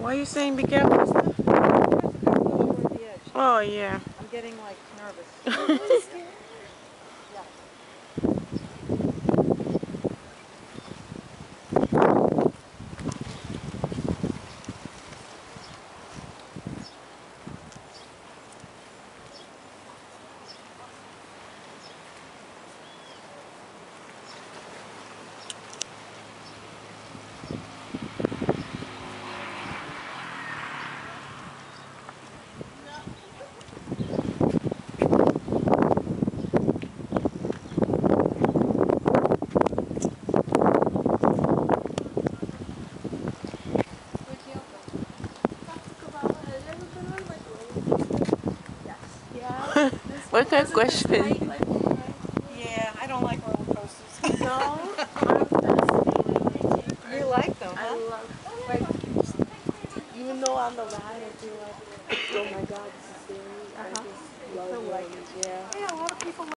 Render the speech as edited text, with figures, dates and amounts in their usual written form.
Why are you saying be careful? Oh, yeah. I'm getting like nervous. Yeah. What kind of question? Yeah, I don't like roller coasters. No, I'm fascinated. You like them, huh? I love, like, even though on the ride I feel like, oh my god, this is scary. I just love them. Yeah. Yeah, a lot of people